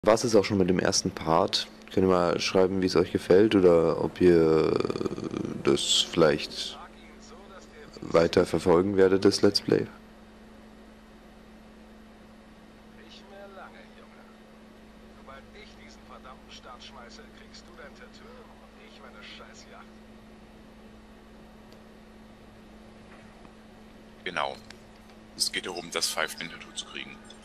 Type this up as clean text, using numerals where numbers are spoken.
War es auch schon mit dem ersten Part? Könnt ihr mal schreiben, wie es euch gefällt oder ob ihr das vielleicht weiter verfolgen werdet, das Let's Play? Nicht mehr lange, Junge. Sobald ich diesen verdammten Start schmeiße, kriegst du dein Tattoo und ich meine Scheißjacht. Genau. Es geht darum, das Five-Man-Tattoo zu kriegen.